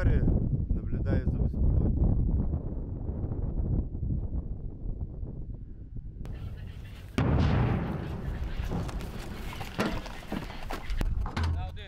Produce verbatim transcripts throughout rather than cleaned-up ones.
території, наблюдаю за безпілотником. На один.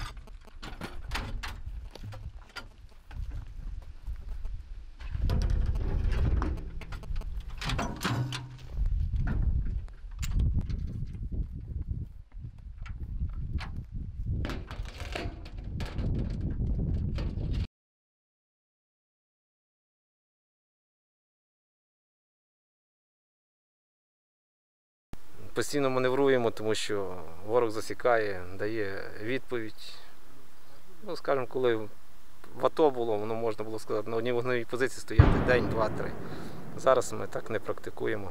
Постійно маневруємо, тому що ворог засікає, дає відповідь. Ну, скажімо, коли в АТО було, воно можна було сказати, на одній вогневій позиції стояти день, два, три. Зараз ми так не практикуємо.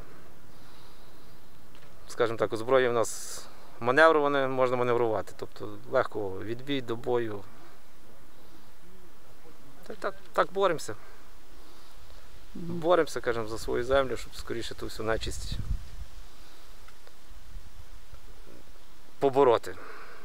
Скажімо так, озброєння в нас маневроване, можна маневрувати, тобто легко відбій до бою. Так, так, так боремося. Боремося, кажемо, за свою землю, щоб скоріше ту всю нечисть побороти.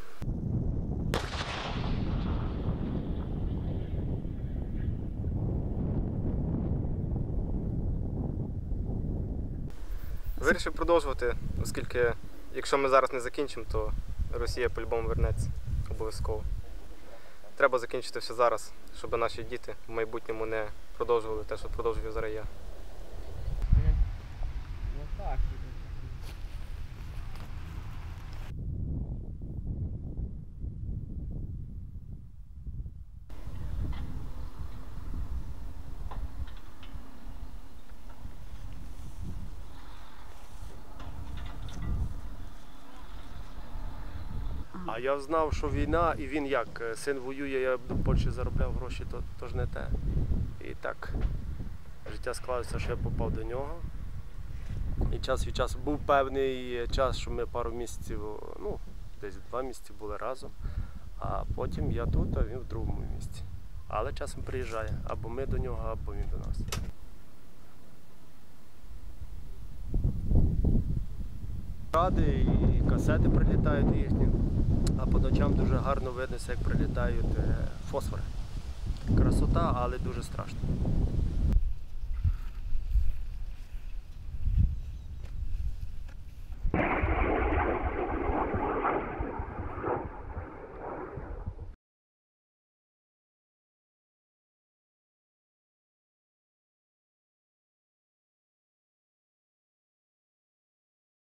Вирішив продовжувати, оскільки якщо ми зараз не закінчимо, то Росія по-любому вернеться обов'язково. Треба закінчити все зараз, щоб наші діти в майбутньому не продовжували те, що продовжую зараз я. А я знав, що війна, і він як, син воює, я до Польщі заробляв гроші, то, то ж не те. І так, життя склалося, що я попав до нього. І час від часу був певний час, що ми пару місяців, ну, десь два місяці були разом. А потім я тут, а він в другому місці. Але часом приїжджає, або ми до нього, або він до нас. Ради і касети прилітають їхні, а по ночам дуже гарно видно, як прилітають фосфори. Красота, але дуже страшно.